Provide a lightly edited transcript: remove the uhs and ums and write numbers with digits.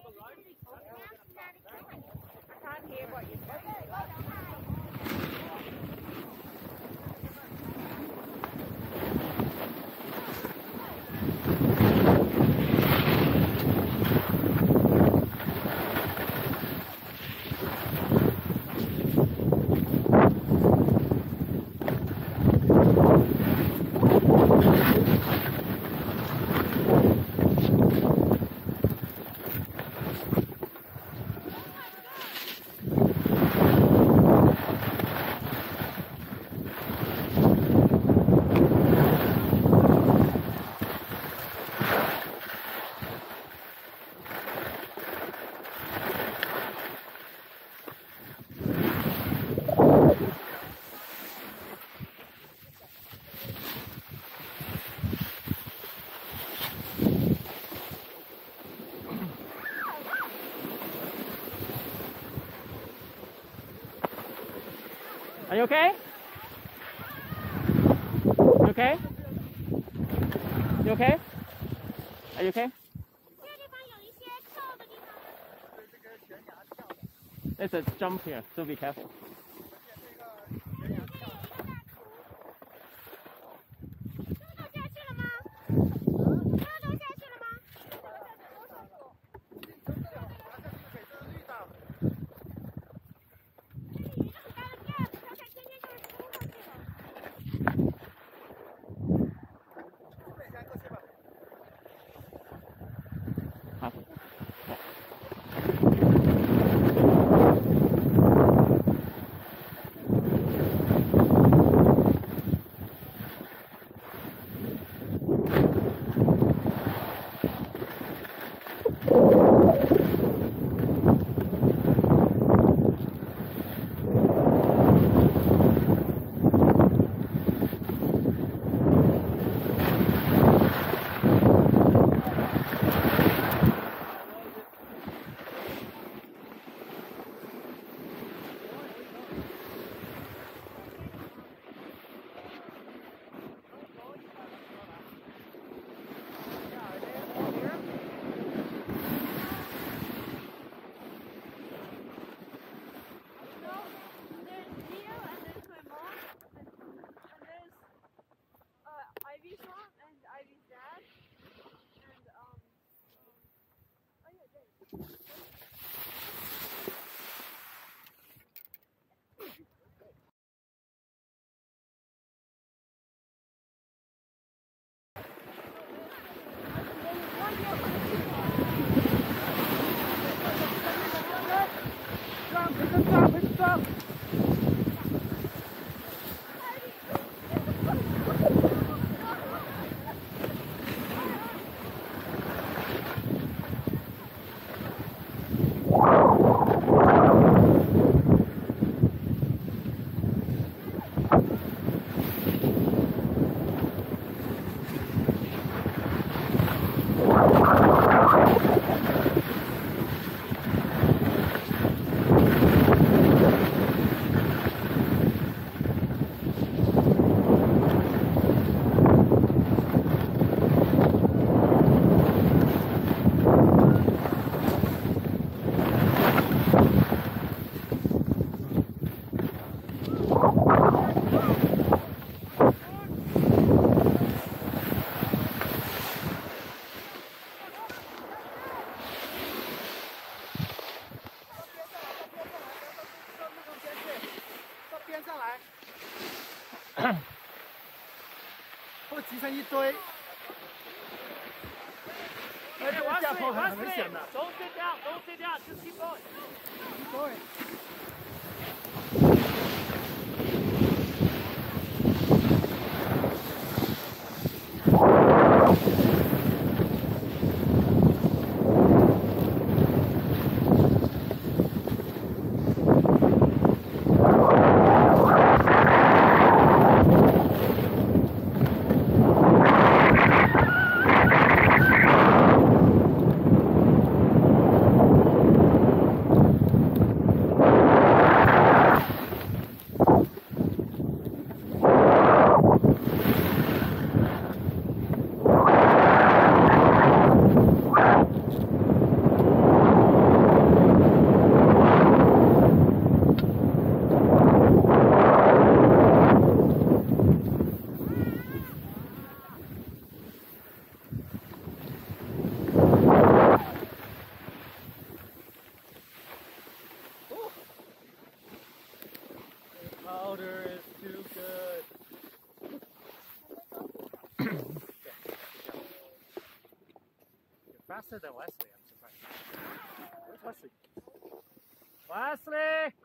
can't hear what you're saying. Are you okay? You okay? You okay? Are you okay? There's a jump here, so be careful. Ivy's mom and Ivy's dad, and oh yeah, Dave. Stop! 会挤成一堆，而且下坡很危险的。 Don't sit down, don't sit down, just keep going. Keep going. Powder is too good. You're faster than Wesley, I'm surprised. Where's Wesley? Wesley!